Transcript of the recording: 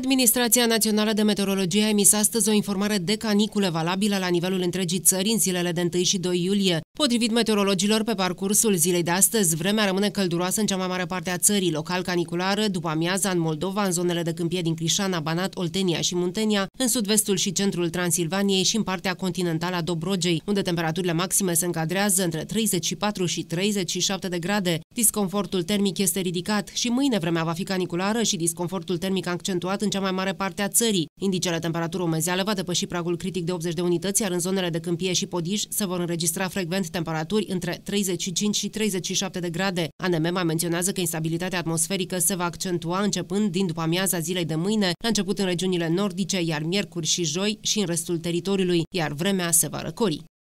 Administrația Națională de Meteorologie a emis astăzi o informare de caniculă valabilă la nivelul întregii țări în zilele de 1 și 2 iulie. Potrivit meteorologilor, pe parcursul zilei de astăzi, vremea rămâne călduroasă în cea mai mare parte a țării, local caniculară, după amiaza în Moldova, în zonele de câmpie din Crișana, Banat, Oltenia și Muntenia, în sud-vestul și centrul Transilvaniei și în partea continentală a Dobrogei, unde temperaturile maxime se încadrează între 34 și 37 de grade. Disconfortul termic este ridicat și mâine vremea va fi caniculară și disconfortul termic accentuat în cea mai mare parte a țării. Indicele temperatură umezeală va depăși pragul critic de 80 de unități, iar în zonele de câmpie și Podiș se vor înregistra frecvent temperaturi între 35 și 37 de grade. ANM mai menționează că instabilitatea atmosferică se va accentua începând din după amiaza zilei de mâine, la început în regiunile nordice, iar miercuri și joi și în restul teritoriului, iar vremea se va răcori.